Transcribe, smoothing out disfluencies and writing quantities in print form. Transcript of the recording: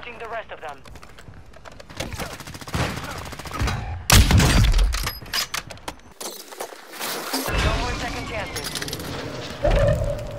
Locking the rest of them. No more second chances.